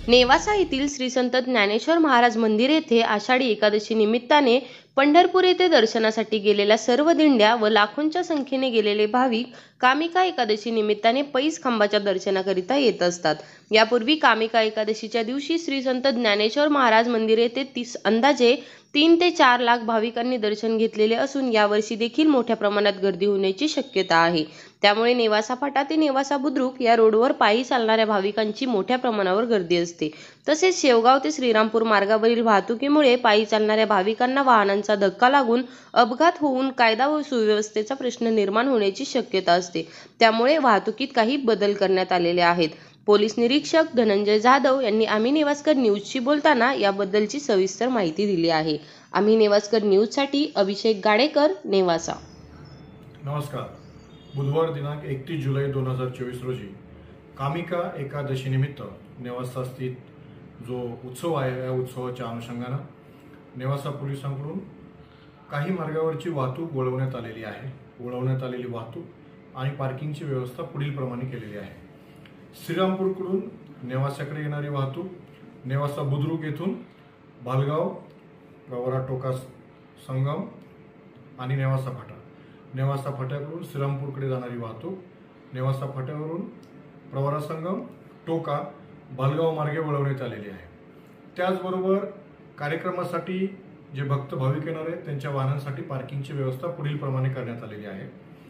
नेवासा येथील श्री संत ज्ञानेश्वर महाराज मंदिर येथे आषाढी एकादशी निमित्ताने पंढरपूर येथे दर्शनासाठी गेलेल्या सर्व दिंड्या व लाखोंच्या संख्येने गेलेले भाविक कामिका एकादशी निमित्ताने पैस खांबाच्या दर्शनाकरिता येत असतात। यापूर्वी कामिका एकादशीच्या दिवशी श्री संत ज्ञानेश्वर महाराज मंदिर येथे अंदाजे 3 ते 4 लाख भाविकांनी दर्शन घेतलेले असून यावर्षी देखील मोठ्या प्रमाणात गर्दी होण्याची शक्यता आहे। त्यामुळे नेवासा फाटा ते नेवासा बुद्रुक या रोडवर पायी चालणाऱ्या भाविकांची मोठ्या प्रमाणावर गर्दी असते। तसेच शेवगाव ते श्रीरामपूर मार्गावरील वाहतुकीमुळे पायी चालणाऱ्या भाविकांना वाहनांचा धक्का लागून अपघात होऊन कायदा व सुव्यवस्थेचा प्रश्न निर्माण होण्याची शक्यता असते। त्यामुळे वाहतुकीत काही बदल करण्यात आलेले आहेत। पोलीस निरीक्षक धनंजय जाधव यांनी आम्ही नेवास्कर न्यूजशी बोलताना याबद्दलची सविस्तर माहिती दिली आहे। आम्ही नेवास्कर न्यूजसाठी अभिषेक गाडेकर, नेवासा। नमस्कार। बुधवार दिनांक 31 जुलै 2024 रोजी कामिका एकादशी निमित्त नेवासा स्थित जो उत्सव आहे या उत्सवाच्या अनुषंगाने नेवासा पोलिसांकडून काही मार्गावरची वाहतूक वळवण्यात आलेली आहे। वळवण्यात आलेली वाहतूक आणि पार्किंगची व्यवस्था पुढील प्रमाणे केलेली आहे। श्रीरामपूरकडून नेवासाकडे येणारी वाहतूक नेवासा बुद्रुक येथून भालगाव, प्रवरा टोका संगम आणि नेवासा फाटा, नेवासा फाट्याकडून श्रीरामपूरकडे जाणारी वाहतूक नेवासा फाट्यावरून प्रवरा संगम, टोका, भालगाव मार्गे वळवण्यात आलेली आहे। त्याचबरोबर कार्यक्रमासाठी जे भक्त भाविक येणार आहेत त्यांच्या वाहनांसाठी पार्किंगची व्यवस्था पुढील प्रमाणे करण्यात आलेली आहे।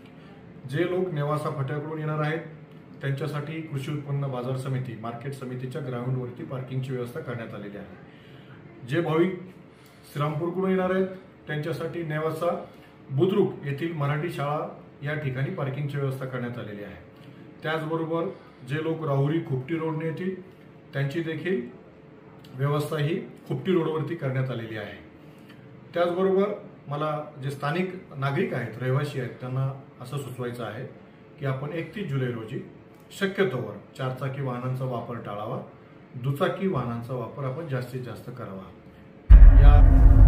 जे लोक नेवासा फाट्याकडून येणार आहेत त्यांच्यासाठी कृषी उत्पन्न बाजार समिती मार्केट समितीच्या ग्राउंडवरती पार्किंगची व्यवस्था करण्यात आलेली आहे। जे भाविक श्रीरामपूरकडून येणार आहेत त्यांच्यासाठी नेवासा बुद्रुक येथील मराठी शाळा या ठिकाणी पार्किंगची व्यवस्था करण्यात आलेली आहे। त्याचबरोबर जे लोक राहुरी खुपटी रोडने येतील त्यांची देखील व्यवस्था ही खुपटी रोडवरती करण्यात आलेली आहे। त्याचबरोबर मला जे स्थानिक नागरिक आहेत, रहिवासी आहेत, त्यांना असं सुचवायचं आहे की आपण 31 जुलै रोजी शक्यतोवर 4 चाकी वाहनांचा वापर टाळावा, दुचाकी वाहनांचा वापर आपण जास्तीत जास्त करावा। या